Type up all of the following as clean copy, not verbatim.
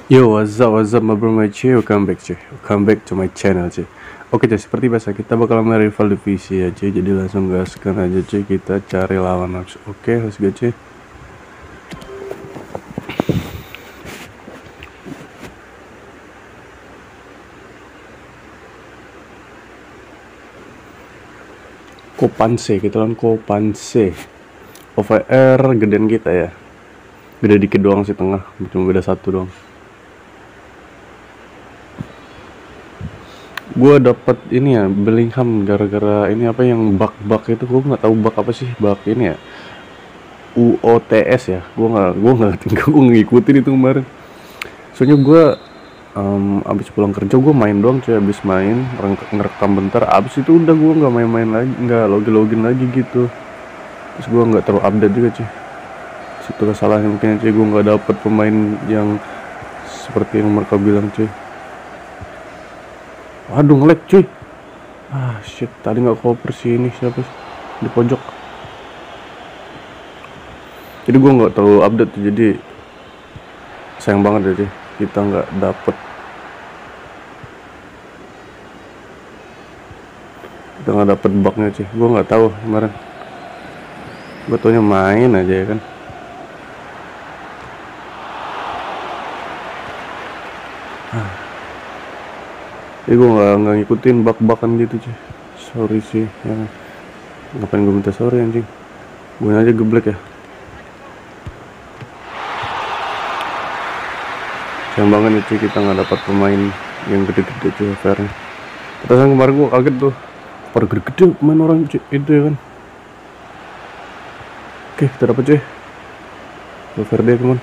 Yo, what's up, my bro, my cuy, welcome back to my channel, cuy. Oke, cuy, seperti biasa, kita bakal main rival divisi ya, cuy. Jadi langsung gaskan aja, cuy, kita cari lawan langsung. Oke, let's go, cuy. Kopanse, kita lawan Kopanse. OVR gedean kita ya. Beda dikit doang sih tengah, cuma beda satu doang. Gue dapat ini ya, Bellingham gara-gara ini apa yang bug itu, gue nggak tahu bug apa sih, bug ini ya, UOTS ya. Gue nggak gue ngikutin itu kemarin. Soalnya gue abis pulang kerja gue main doang, cuy. Abis main ngerekam bentar, abis itu udah gue nggak main-main lagi, nggak login lagi gitu. Terus gue nggak terlalu update juga, cuy. Situ kesalahan mungkin, cuy. Gue nggak dapet pemain yang seperti yang mereka bilang, cuy. Aduh, nge-lag, cuy. Shit, tadi nggak cover sih, ini siapa sih di pojok. Jadi gue nggak terlalu update tuh, jadi sayang banget ya, cuy. Kita nggak dapet bugnya, cuy. Gue nggak tahu kemarin, gue taunya main aja ya kan. Jadi gue nggak ngikutin bug-bugan gitu, cuy. Sorry sih ya. Ngapain gue minta sorry, anjing. Gue aja geblek ya. Sayang banget nih, cuy, kita nggak dapat pemain yang gede-gede, cuy, fairnya. Perasaan kemarin gue kaget tuh, pada gede-gede pemain orang, cuy, itu ya kan. Oke, kita dapat, cuy. Valverde, teman.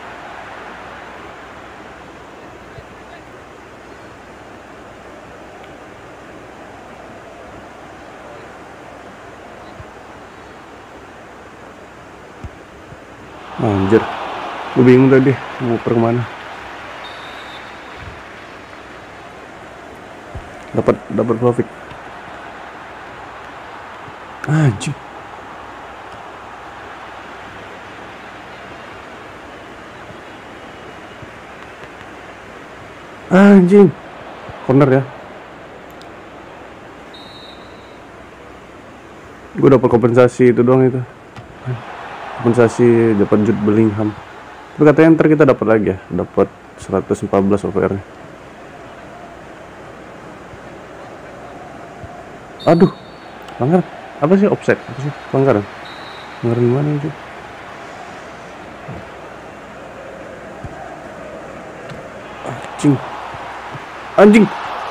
Anjir, gue bingung tadi mau per kemana. Dapat profit. Anjing. Anjing. Corner ya. Gue dapat kompensasi itu doang itu. Kompensasi dapat Jude Bellingham. Tapi katanya ntar kita dapat lagi ya, dapat 114 OVR-nya. Aduh, pelanggaran. Apa sih offset? Apa sih pelanggaran? Pelanggaran gimana itu? Anjing.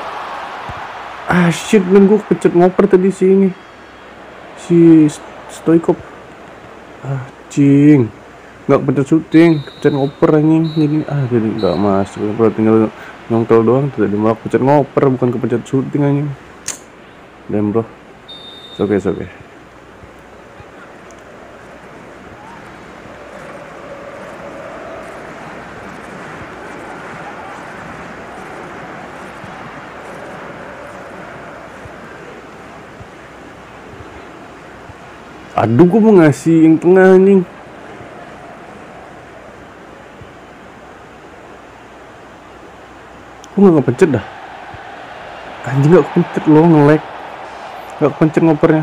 Shit, men, gue pencet ngoper tadi sini. Si Stoikov. Anjing. Nggak pencet syuting, pencet ngoper anjing. Jadi nggak masuk. Kalau tinggal nyongkel doang, tidak malah pencet ngoper, bukan kepencet syuting anjing. Dan bro, oke. Aduh, gue mau ngasih yang tengah anjing. Gue nggak kepencet dah. Anjing, nggak kepencet loh, nge-lag. Nggak kepencet ngopernya.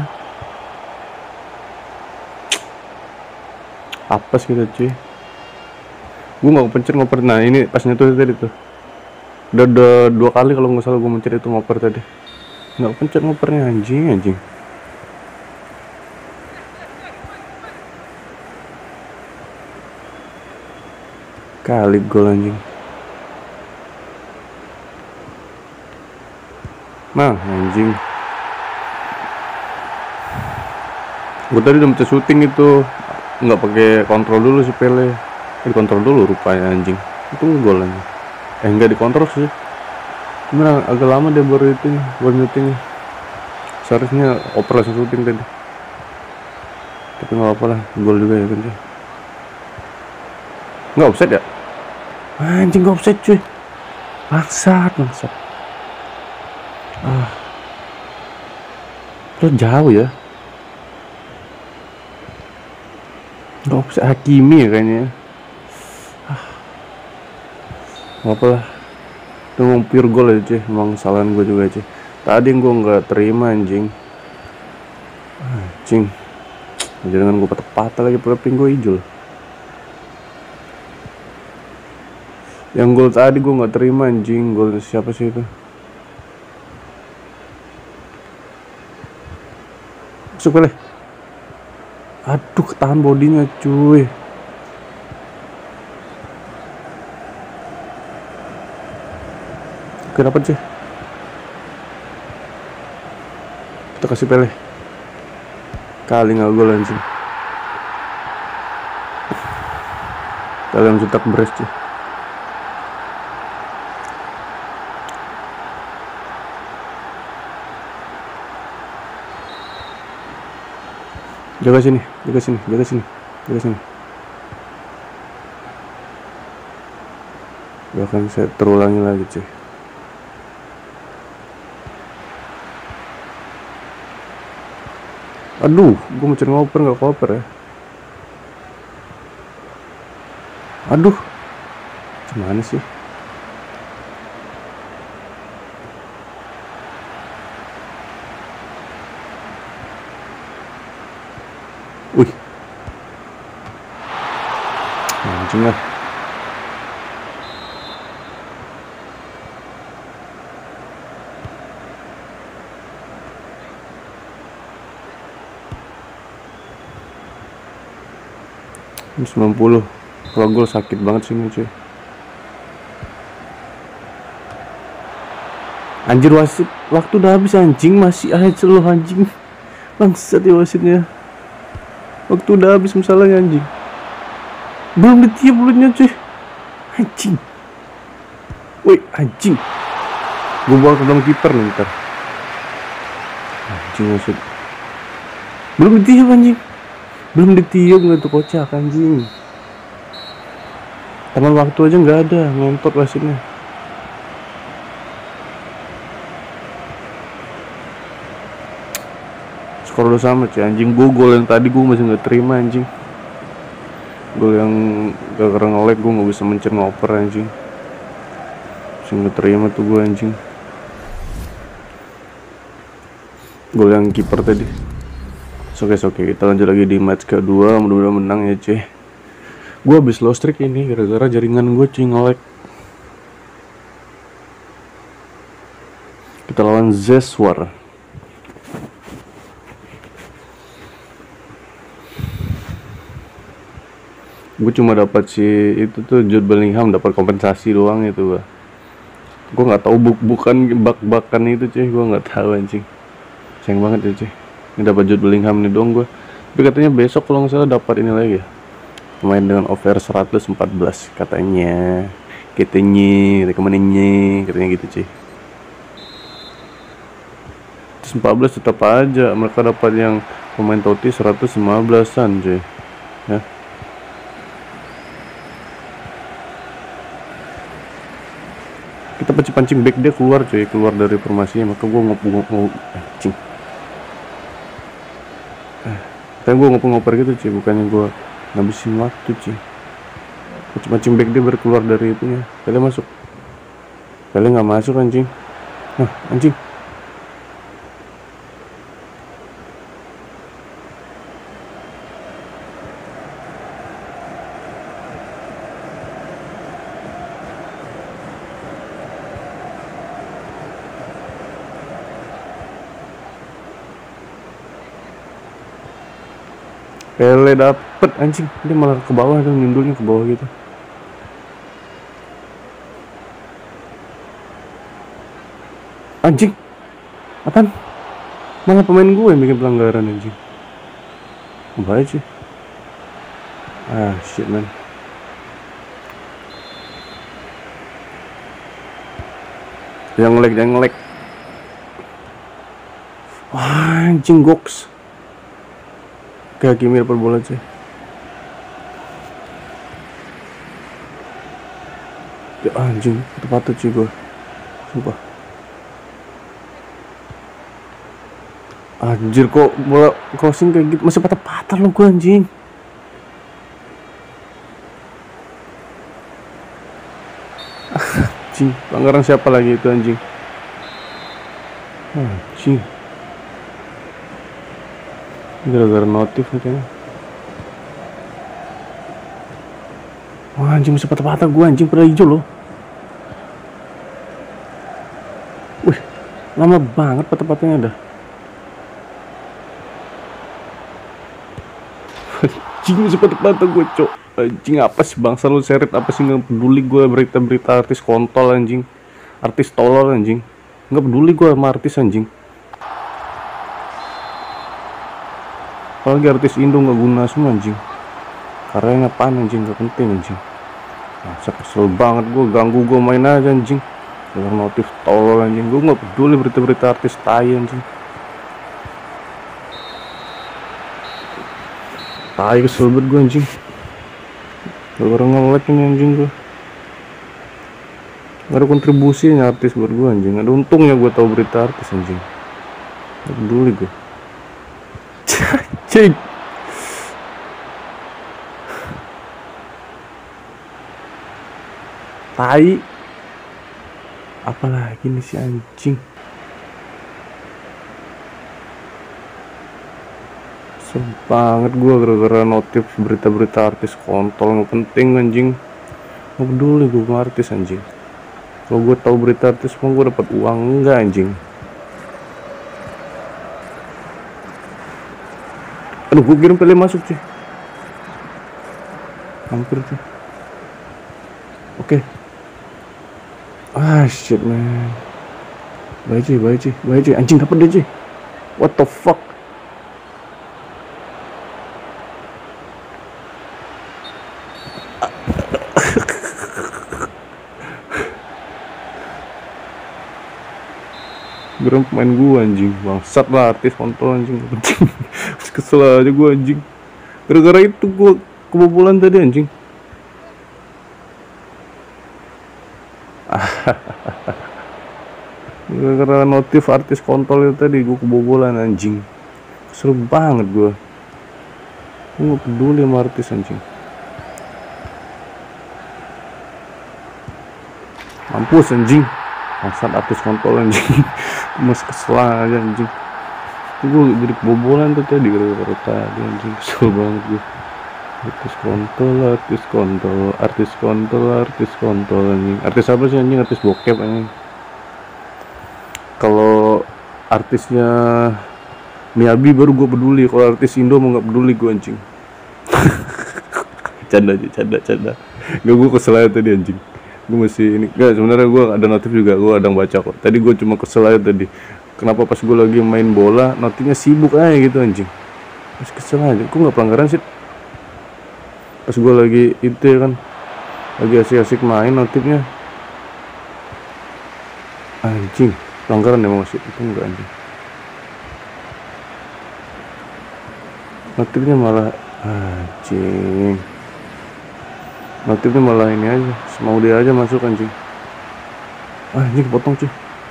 Apes gitu, cuy. Gue nggak kepencet ngoper. Nah, ini pasnya tuh tadi tuh. Udah 2 kali kalau nggak salah gue mencet itu ngoper tadi. Nggak kepencet ngopernya, anjing. Kali gol anjing. Nah, anjing. Gue tadi udah mencet syuting itu, nggak pakai kontrol dulu si Pele. Dikontrol dulu rupanya, anjing. Itu gol anjing. Nggak dikontrol sih. Cuma agak lama dia baru syuting. Seharusnya oper langsung syuting tadi. Tapi nggak apa lah, gol juga ya kan, cuy. Nggak offset ya? Anjing, nggak offset, cuy. Bangsat. Terus jauh ya. Nggak offset, Hakimi ya kayaknya. Apa lah, itu emang pure goal aja cuy, emang kesalahan gue juga cuy. Tadi gue nggak terima anjing. Anjing, jangan gue patah-patah lagi, ping gue hijau. Yang gol tadi gue nggak terima anjing, gol siapa sih itu? Masuk boleh. Aduh, ketahan bodinya cuy. Kenapa sih? Kita kasih Pele. Kali nggak gol anjing. Kalian cetak beres cuy. Jaga sini, jaga sini, jaga sini, jaga sini. Bahkan saya terulangi lagi cuy. Aduh, gue mau cari ngoper nggak koper ya. Aduh, gimana sih? Wih, anjing lah. Ini 90. Kalau gol sakit banget sih ini cuy. Anjir, wasit, waktu udah habis anjing, masih aja lo anjing. Bangsat ya wasitnya. Waktu udah habis misalnya anjing. Belum ditiup mulutnya cuy. Anjing. Woi anjing. Gue bawa ke dalam kiper nih ntar. Anjing wasit. Belum ditiup anjing. Belum ditiup, nggak tuh kocak anjing. Taman waktu aja nggak ada, ngentot wasitnya. Skor udah sama cuy anjing. Gue gol yang tadi gue masih nggak terima anjing. Gol yang gara-gara nge-lag gue nggak bisa mencet ngoper anjing. Masih nggak terima tuh gue anjing. Gol yang kiper tadi. Oke, kita lanjut lagi di match kedua. Mudah-mudahan menang ya cuy. Gue habis low streak ini gara-gara jaringan gue cuy nge-lag. Kita lawan Zeswar. Gue cuma dapat si itu tuh Jude Bellingham, dapat kompensasi doang itu. Gue nggak tahu bukan bak-bakan itu cuy, gue nggak tahu anjing. Sayang banget ya cuy. Ini dapat Jude Bellingham nih doang gue. Tapi katanya besok kalau nggak salah dapat ini lagi ya. Pemain dengan over 114 katanya. Katanya gitu cuy. 114 tetap aja mereka dapat yang pemain Totti 115-an cuy. Ya. Kita pancing back dia keluar cuy, keluar dari formasinya, maka gue ngopo anjing. Tapi gue ngoper gitu cuy, bukannya gue ngabisin waktu cuy. Pancing back dia berkeluar dari itunya. Pele masuk. Pele nggak masuk anjing. Nah anjing. Pele dapet anjing, dia malah ke bawah tuh, nyundulnya ke bawah gitu. Anjing, apaan? Malah pemain gue yang bikin pelanggaran anjing. Baik sih. Ah shit man. Yang lag. Wah, anjing goks. Kayak Kimi dapat bola cuy. Ya anjing, itu patut cuy gue. Sumpah. Anjir kok bola crossing kayak gitu masih patah-patah lo gue anjing. Anjing, pelanggaran siapa lagi itu anjing? Anjing, gara-gara notif nih kayaknya. Wah anjing, masih patah-patah gue anjing, pada hijau loh. Wih, lama banget patah-patahnya dah. Anjing, masih patah-patah gue cok. Anjing, apa sih bangsa lu seret, apa sih, nggak peduli gue berita-berita artis kontol anjing, artis tolol anjing, nggak peduli gue sama artis anjing. Apalagi artis Indo nggak guna semua anjing, karyanya apaan anjing, nggak penting anjing. Masa kesel banget gue, ganggu gue main aja anjing, dengan notif tolol anjing. Gue nggak peduli berita-berita artis tai anjing, tai, kesel banget gue anjing. Gara-gara nge-lag ini anjing gue. Gak ada kontribusinya artis buat gue anjing. Ada untungnya gue tahu berita artis anjing. Gak peduli gue. Cik. Tai. Apalagi nih si anjing. Banget gue gara-gara notif berita-berita artis kontol, nggak penting anjing. Nggak peduli gue sama artis anjing. Kalau gue tahu berita artis mau gue dapat uang enggak anjing. Aduh, gue kirim Pele masuk cuy, hampir tuh. Oke. Ah shit man. Baik cuy, anjing dapet deh cuy. What the fuck. Geram pemain gua anjing, bangsat lah artis kontol anjing, gak penting. Kesel aja gua anjing, gara-gara itu gua kebobolan tadi anjing. Gara-gara notif artis kontol itu tadi gua kebobolan anjing, kesel banget gua gak peduli sama artis anjing. Mampus anjing, bangsat artis kontol anjing. Mas kesel aja anjing, gue jadi kebobolan tuh tadi gara-gara tadi anjing, kesel banget gue. Artis kontol anjing. Artis apa sih anjing? Artis bokep anjing. Kalau artisnya Miyabi baru gue peduli, kalau artis Indo mau nggak peduli gue anjing. Canda. Gak, gue kesel aja tadi anjing. Gue masih ini, gak, sebenarnya gue ada notif juga, gue ada baca kok. Tadi gue cuma kesel aja tadi, kenapa pas gue lagi main bola notifnya sibuk aja gitu anjing. Pas kesel aja, gue nggak pelanggaran sih. Pas gue lagi itu ya kan, lagi asik-asik main notifnya anjing, pelanggaran emang masih itu enggak anjing. Notifnya malah anjing, notifnya malah ini aja, semau dia aja masuk anjing. Anjing potong cuy,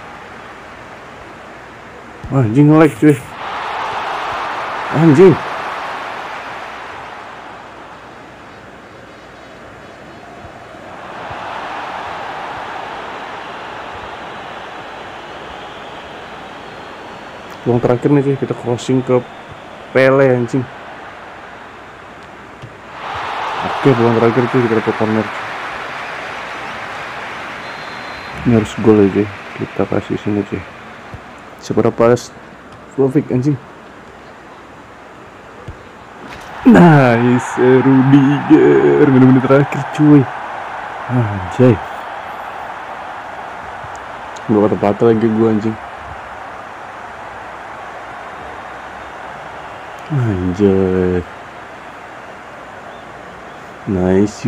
anjing nge-lag cuy, anjing. Peluang terakhir nih cuy, kita crossing ke Pele anjing. Oke, peluang terakhir cuy, kita dapat corner. Ini harus gol ya cuy, kita kasih sini cuy. Seberapa Slovik anjing. Nice, Rudiger, menit-menit terakhir cuy. Anjay, gak patah-patah lagi gue anjing. Anjay, nice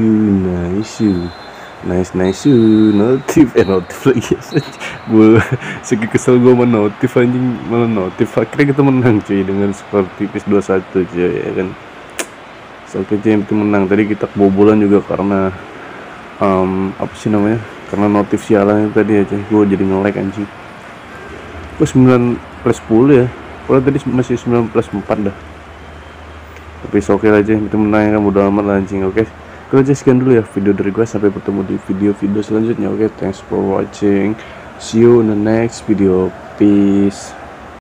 notif lagi. Gue segi kesel gue sama notif anjing, malah notif. Akhirnya kita menang cuy dengan skor tipis 2-1 cuy ya kan. Sampai tim itu menang. Tadi kita kebobolan juga karena apa sih namanya, karena notif sialan itu tadi ya cuy. Gue jadi nge-lag anjing. Gue 9+10 ya, kalau tadi masih 9+4 dah. Tapi oke aja, itu menang kan, udah amat lah anjing. Oke, Kalau aja sekian dulu ya video dari gue, sampai bertemu di video-video selanjutnya. Oke, thanks for watching, see you in the next video, peace.